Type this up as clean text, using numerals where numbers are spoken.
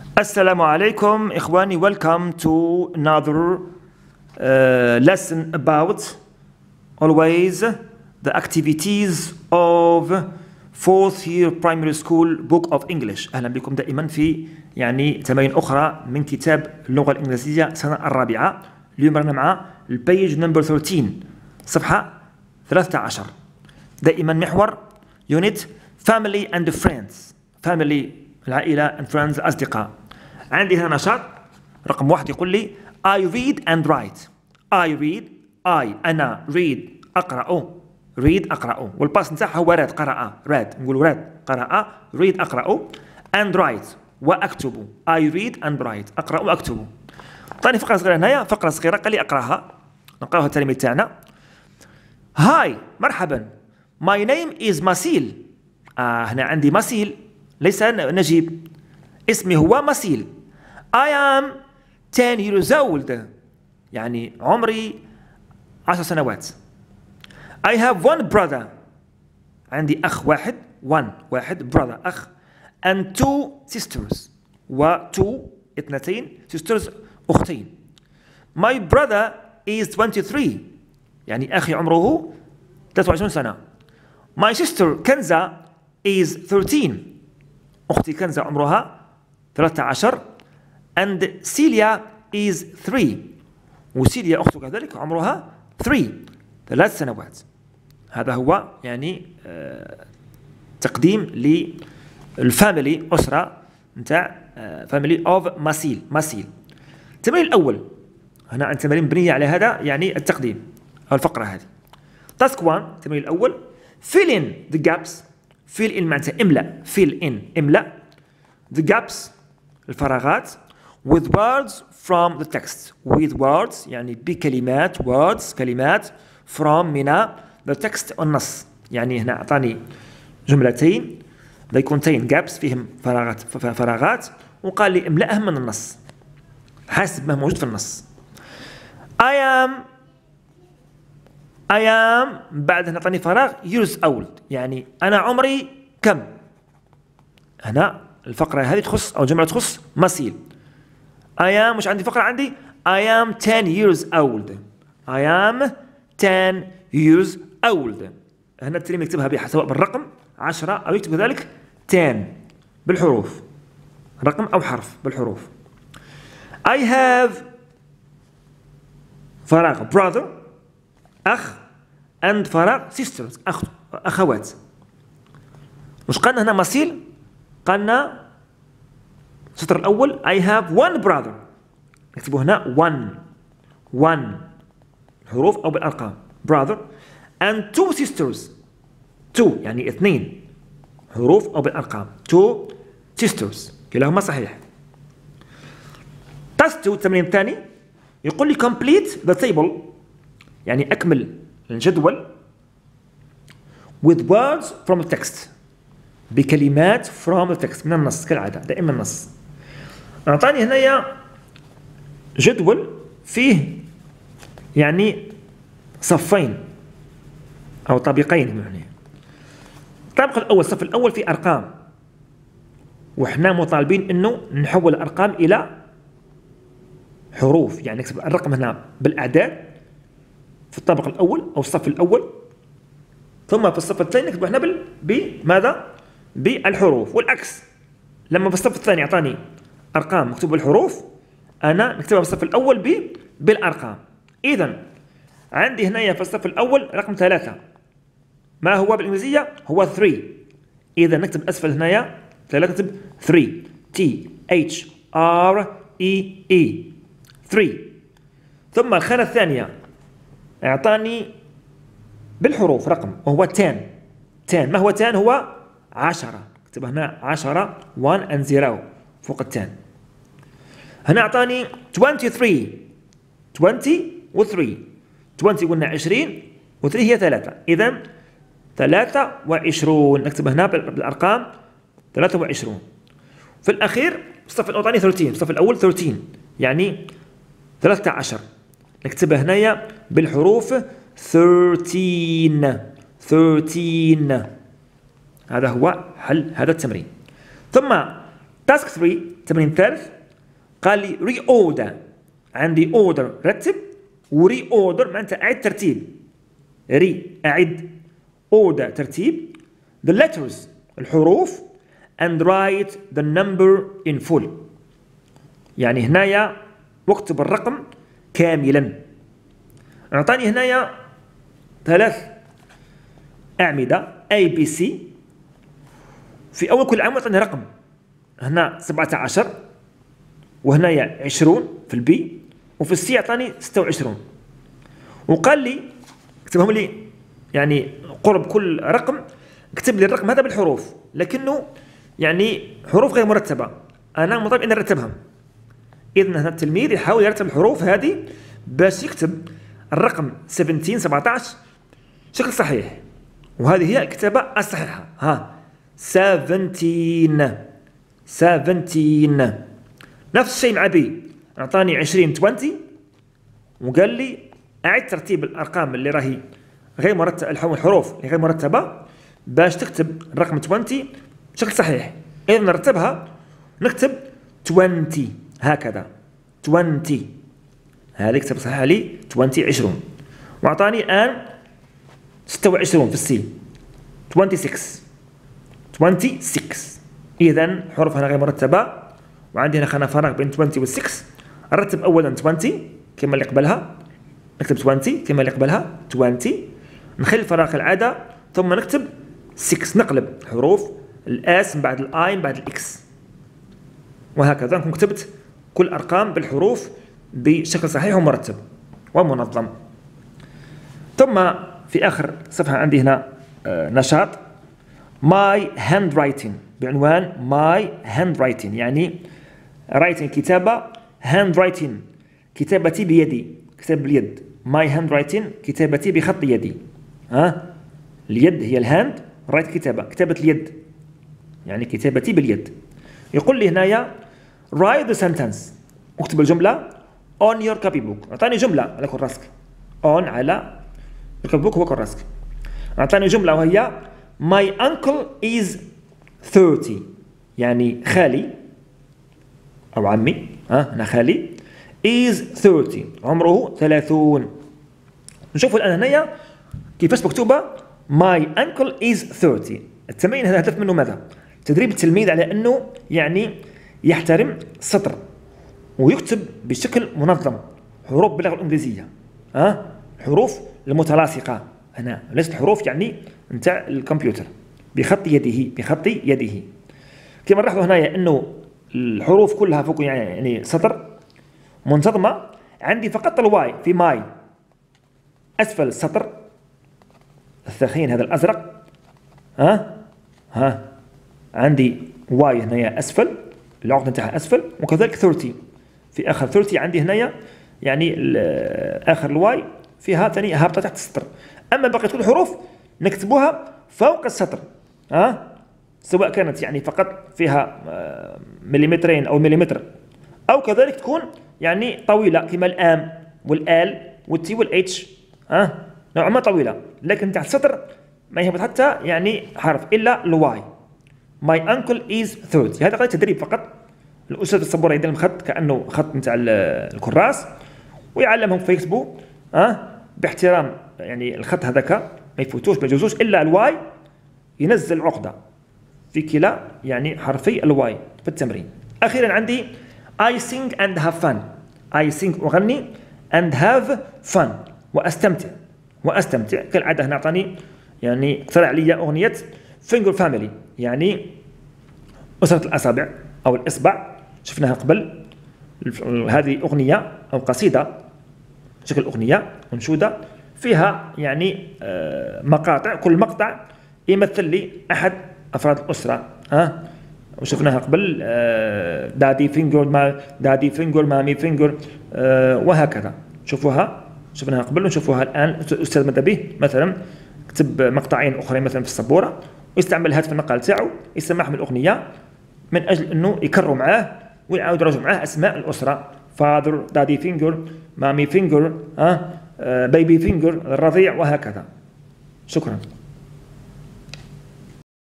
Assalamu alaikum, Ikhwani. Welcome to another lesson about always the activities of fourth year primary school book of English. أهلا بكم دائما في تمارين أخرى من كتاب اللغة الإنجليزية السنة الرابعة. اليوم رانا مع البيج نمبر 13 صفحة 13. دائما محور unit family and friends. family العائلة and friends الأصدقاء. عندي هنا نشاط رقم 1 يقول لي I read and write. أنا read أقرأ. read أقرأ والباس نتاعها هو read قرأ. read نقولوا read قرأ read أقرأ and write وأكتب. I read and write أقرأ وأكتب. طاني فقرة صغيرة هنايا فقرة صغيرة قال لي أقرأها. نقراها التلميذ تاعنا. هاي مرحبا my name is مسيل. هنا عندي مسيل ليس نجيب. اسمي هو مسيل. I am 10 years old يعني عمري 10 سنوات. I have one brother عندي أخ واحد. واحد brother أخ and two sisters اثنتين sisters أختين. My brother is 23 يعني أخي عمره 23 سنة. My sister كنزة is 13 أختي كنزة عمرها 13 and Celia is 3 وسيليا أخته كذلك عمرها 3 سنوات. هذا هو تقديم للفاميلي أسرة نتاع فاميلي أوف مسيل. التمرين الأول هنا عندنا تمارين مبنية على هذا التقديم أو الفقرة هذه. تاسك 1 التمرين الأول fill in the gaps. fill in معناتها املأ. املأ the gaps الفراغات with words from the text. with words بكلمات words كلمات from من the text النص. هنا أعطاني جملتين they contain gaps فيهم فراغات وقال لي املأهم من النص حسب ما موجود في النص. I am بعد هنا أعطاني فراغ years old أنا عمري كم. هنا الفقرة هذه تخص أو جملة تخص مسيل. I am مش عندي فقرة عندي I am 10 years old. I am 10 years old. هنا التلميذ يكتبها سواء بالرقم 10 أو يكتب كذلك 10 بالحروف رقم أو حرف بالحروف. I have فراغ brother أخ and فراغ sisters أخوات. وش قلنا هنا مسيل؟ قلنا السطر الأول I have one brother نكتبه هنا one حروف أو بالأرقام brother and two sisters اثنين حروف أو بالأرقام two sisters كلاهما صحيح. تاسك 2 التمرين الثاني يقول لي complete the table أكمل الجدول with words from the text بكلمات from the text من النص كالعادة دائما النص. أعطاني هنايا جدول فيه صفين أو طابقين. الطابق الأول الصف الأول فيه أرقام وإحنا مطالبين إنه نحول الأرقام إلى حروف نكتب الرقم هنا بالأعداد في الطابق الأول أو الصف الأول ثم في الصف الثاني نكتب هنا بماذا؟ بالحروف والعكس. لما في الصف الثاني أعطاني أرقام مكتوبة بالحروف أنا نكتبها في الصف الأول بالأرقام. إذن عندي هنا في الصف الأول رقم 3 ما هو بالإنجليزية؟ هو 3. إذا نكتب أسفل هنا 3 نكتب 3 THREE 3. ثم الخانة الثانية أعطاني بالحروف رقم وهو 10. ما هو 10؟ هو 10 اكتب هنا 10 1 and 0 فوق 10. هنا أعطاني 20 و3 20 قلنا 20 و3 هي 3 إذا 23 نكتب هنا بالأرقام 23. في الأخير الصف الأول أعطاني 13 الصف الأول 13 13 نكتبها هنايا بالحروف 13. هذا هو حل هذا التمرين. ثم تاسك 3 التمرين الثالث قال لي ري اوردر، عندي اوردر رتب، وري اوردر معناتها اعد ترتيب. ري اعد، اوردر ترتيب، the letters الحروف and write the number in full. يعني هنايا واكتب الرقم كاملا. اعطاني هنايا 3 أعمدة A B C. في أول كل عام أعطاني رقم، هنا 17 وهنايا 20 في البي، وفي السي أعطاني 26. وقال لي اكتبهم لي يعني قرب كل رقم اكتب لي الرقم هذا بالحروف، لكنه يعني حروف غير مرتبة، أنا مطالب أن أرتبها. إذن هنا التلميذ يحاول يرتب الحروف هذه باش يكتب الرقم 17 بشكل صحيح، وهذه هي الكتابة الصحيحة. ها 17. نفس الشيء مع بي، أعطاني 20 وقال لي أعد ترتيب الأرقام اللي راهي غير مرتبة، الحروف اللي غير مرتبة باش تكتب الرقم 20 بشكل صحيح. إذا نرتبها نكتب 20 هكذا 20، هذه كتابة صحيحة لي 20. وأعطاني الآن 26 في السي 26. إذا حروف هنا غير مرتبة، وعندي هنا خانة فراغ بين 20 و 6. نرتب أولا 20 كما اللي قبلها، نكتب 20 كما اللي قبلها 20، نخلي الفراغ العادة ثم نكتب 6، نقلب حروف الآس من بعد الآي من بعد الإكس، وهكذا نكون كتبت كل أرقام بالحروف بشكل صحيح ومرتب ومنظم. ثم في آخر صفحة عندي هنا نشاط My handwriting بعنوان My handwriting، يعني writing كتابة، handwriting كتابتي بيدي، كتاب باليد. My handwriting كتابتي بخط يدي. اليد هي الهاند، رايت كتابة اليد، يعني كتابتي باليد. يقول لي هنايا write the sentence، اكتب الجملة on your copybook. أعطاني جملة على كراسك، on على الكوبيبوك هو كراسك. أعطاني جملة وهي My uncle is 30، يعني خالي أو عمي، أنا خالي is 30 عمره 30. نشوفوا الآن هنايا كيفاش مكتوبة My uncle is 30. التمرين هذا هدف منه ماذا؟ تدريب التلميذ على أنه يعني يحترم السطر ويكتب بشكل منظم، حروف باللغة الإنجليزية، الحروف المتلاصقة هنا، ليست الحروف يعني نتاع الكمبيوتر، بخط يده. كما نلاحظوا هنايا أنه الحروف كلها فوق يعني سطر منتظمة. عندي فقط الواي في ماي أسفل السطر الثخين هذا الأزرق، عندي واي هنايا أسفل، العقدة نتاعها أسفل، وكذلك 30 في آخر 30 عندي هنايا يعني آخر الواي فيها ثاني هابطة تحت السطر. أما بقية كل الحروف نكتبوها فوق السطر، سواء كانت يعني فقط فيها مليمترين أو مليمتر، أو كذلك تكون يعني طويلة كما الآم والآل والتي والاتش، نوعا ما طويلة، لكن تحت السطر ما يهبط حتى يعني حرف إلا الواي. My uncle is 30. هذا قضية تدريب فقط. الأستاذ الصبورة يدير الخط كأنه خط نتاع الكراس ويعلمهم فيكتبوا باحترام يعني الخط هذاك ما يفوتوش ما يجوزوش إلا الواي، ينزل عقدة في كلا يعني حرفي الواي في التمرين. أخيرا عندي I sing and have fun. I sing أغني and have fun وأستمتع كالعادة. هنا أعطاني يعني اقترح لي أغنية finger family، يعني أسرة الأصابع أو الإصبع، شفناها قبل. هذه أغنية أو قصيدة شكل أغنية منشودة فيها يعني مقاطع، كل مقطع يمثل لي أحد أفراد الأسرة، وشفناها قبل دادي فينجر مامي فينجر وهكذا. شفناها قبل ونشوفوها الآن. الأستاذ ماذا به مثلا كتب مقطعين أخرين مثلا في السبورة ويستعمل الهاتف النقال تاعو يسمعهم الأغنية من أجل أنه يكرروا معاه ويعاودوا يراجعوا معاه أسماء الأسرة، فادر دادي فينجر مامي فينجر بيبي فينجر الرضيع وهكذا. شكرا.